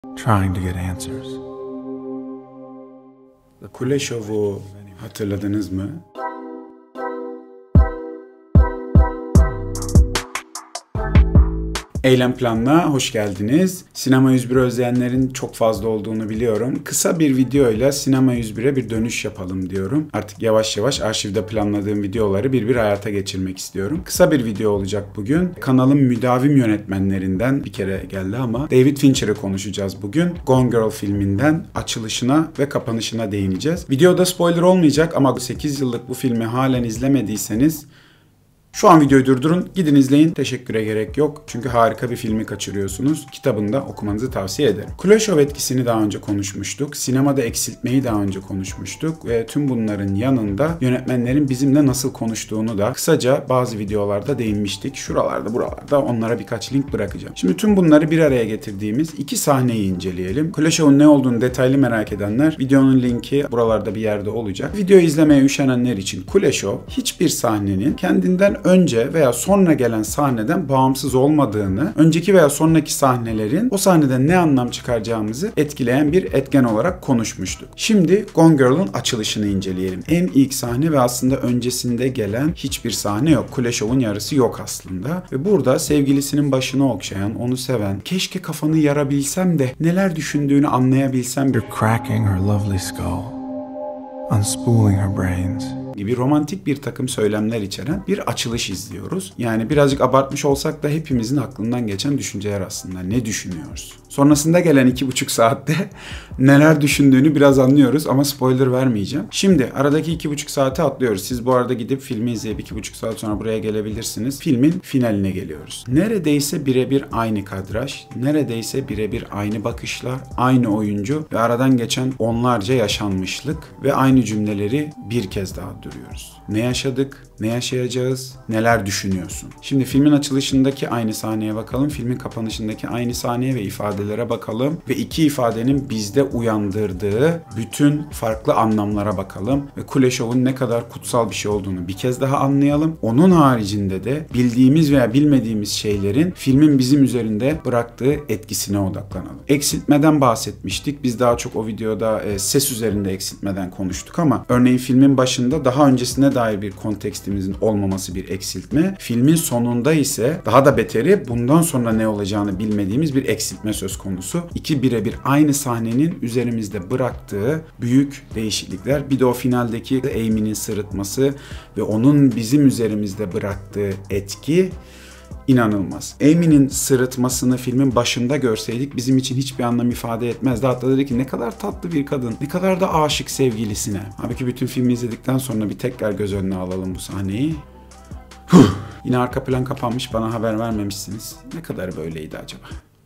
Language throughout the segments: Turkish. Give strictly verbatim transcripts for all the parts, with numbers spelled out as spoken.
trying to get answers. Kule Şovu hatırladınız mı? Eylem Plan'la hoş geldiniz. Sinema yüz bir özleyenlerin çok fazla olduğunu biliyorum. Kısa bir videoyla Sinema yüz bire bir dönüş yapalım diyorum. Artık yavaş yavaş arşivde planladığım videoları bir bir hayata geçirmek istiyorum. Kısa bir video olacak bugün. Kanalın müdavim yönetmenlerinden bir kere geldi ama David Fincher'ı konuşacağız bugün. Gone Girl filminden açılışına ve kapanışına değineceğiz. Videoda spoiler olmayacak ama sekiz yıllık bu filmi halen izlemediyseniz şu an videoyu durdurun, gidin izleyin. Teşekküre gerek yok. Çünkü harika bir filmi kaçırıyorsunuz. Kitabını da okumanızı tavsiye ederim. Kuleshov etkisini daha önce konuşmuştuk. Sinemada eksiltmeyi daha önce konuşmuştuk. Ve tüm bunların yanında yönetmenlerin bizimle nasıl konuştuğunu da kısaca bazı videolarda değinmiştik. Şuralarda, buralarda onlara birkaç link bırakacağım. Şimdi tüm bunları bir araya getirdiğimiz iki sahneyi inceleyelim. Kuleshov'un ne olduğunu detaylı merak edenler, videonun linki buralarda bir yerde olacak. Videoyu izlemeye üşenenler için Kuleshov hiçbir sahnenin kendinden önce veya sonra gelen sahneden bağımsız olmadığını, önceki veya sonraki sahnelerin o sahneden ne anlam çıkaracağımızı etkileyen bir etken olarak konuşmuştuk. Şimdi Gone Girl'ın açılışını inceleyelim. En ilk sahne ve aslında öncesinde gelen hiçbir sahne yok. Kuleshov'un yarısı yok aslında. Ve burada sevgilisinin başını okşayan, onu seven, keşke kafanı yarabilsem de neler düşündüğünü anlayabilsem You're cracking her lovely skull, unspooling her brains. gibi romantik bir takım söylemler içeren bir açılış izliyoruz. Yani birazcık abartmış olsak da hepimizin aklından geçen düşünceler aslında. Ne düşünüyoruz? Sonrasında gelen iki buçuk saatte neler düşündüğünü biraz anlıyoruz ama spoiler vermeyeceğim. Şimdi aradaki iki buçuk saate atlıyoruz. Siz bu arada gidip filmi izleyip iki buçuk saat sonra buraya gelebilirsiniz. Filmin finaline geliyoruz. Neredeyse birebir aynı kadraj, neredeyse birebir aynı bakışlar, aynı oyuncu ve aradan geçen onlarca yaşanmışlık ve aynı cümleleri bir kez daha duruyoruz. Ne yaşadık, ne yaşayacağız, neler düşünüyorsun? Şimdi filmin açılışındaki aynı sahneye bakalım, filmin kapanışındaki aynı sahneye ve ifadelere bakalım ve iki ifadenin bizde uyandırdığı bütün farklı anlamlara bakalım ve Kuleshov'un ne kadar kutsal bir şey olduğunu bir kez daha anlayalım. Onun haricinde de bildiğimiz veya bilmediğimiz şeylerin filmin bizim üzerinde bıraktığı etkisine odaklanalım. Eksiltmeden bahsetmiştik. Biz daha çok o videoda e, ses üzerinde eksiltmeden konuştuk ama örneğin filmin başında daha öncesine dair bir kontekstimizin olmaması bir eksiltme. Filmin sonunda ise daha da beteri bundan sonra ne olacağını bilmediğimiz bir eksiltme söz konusu. İki birebir aynı sahnenin üzerimizde bıraktığı büyük değişiklikler. Bir de o finaldeki Amy'nin sırıtması ve onun bizim üzerimizde bıraktığı etki İnanılmaz. Amy'nin sırıtmasını filmin başında görseydik bizim için hiçbir anlam ifade etmezdi. Hatta dedi ki ne kadar tatlı bir kadın, ne kadar da aşık sevgilisine. Halbuki bütün filmi izledikten sonra bir tekrar göz önüne alalım bu sahneyi. Huh. Yine arka plan kapanmış, bana haber vermemişsiniz. Ne kadar böyleydi acaba?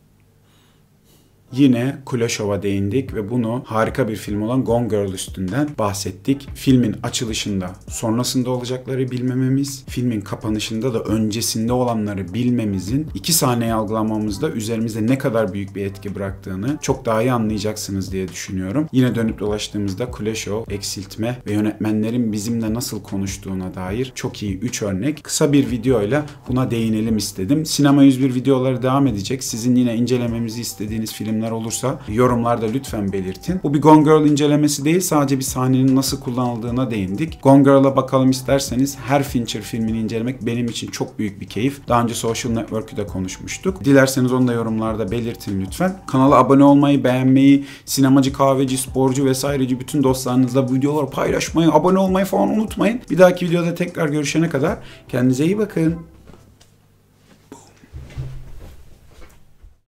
Yine Kuleshov'a değindik ve bunu harika bir film olan Gone Girl üstünden bahsettik. Filmin açılışında sonrasında olacakları bilmememiz, filmin kapanışında da öncesinde olanları bilmemizin iki sahneyi algılamamızda üzerimizde ne kadar büyük bir etki bıraktığını çok daha iyi anlayacaksınız diye düşünüyorum. Yine dönüp dolaştığımızda Kuleshov, eksiltme ve yönetmenlerin bizimle nasıl konuştuğuna dair çok iyi üç örnek. Kısa bir videoyla buna değinelim istedim. Sinema yüz bir videoları devam edecek. Sizin yine incelememizi istediğiniz filmler olursa yorumlarda lütfen belirtin. Bu bir Gone Girl incelemesi değil, sadece bir sahnenin nasıl kullanıldığına değindik. Gone Girl'a bakalım isterseniz her Fincher filmini incelemek benim için çok büyük bir keyif. Daha önce Social Network'ü de konuşmuştuk. Dilerseniz onu da yorumlarda belirtin lütfen. Kanala abone olmayı, beğenmeyi, sinemacı, kahveci, sporcu vesaireci bütün dostlarınızla bu videoları paylaşmayı, abone olmayı falan unutmayın. Bir dahaki videoda tekrar görüşene kadar kendinize iyi bakın.